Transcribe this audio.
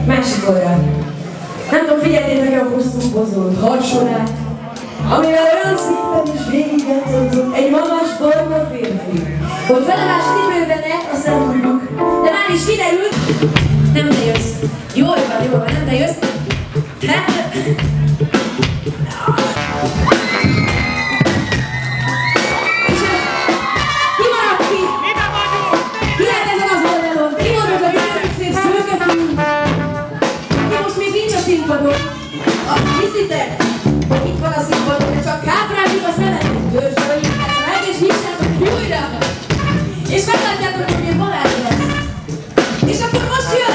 Másik oldal. Nem tudom, figyeltétek a hosszú bozolt harsorát, amivel olyan szépen is végigjátszott egy magas barna férfi, hogy felemás cipőben azt nem tudjuk, de már is kiderült, nem te jössz. Jól van, nem te jössz. Hiszitek, hogy itt van a színpadon, de csak káprázsuk a szemetet, törzsölőjétek meg, és nyissátok ki újra! És meglátjátok, hogy milyen baráti lesz! És akkor most jön!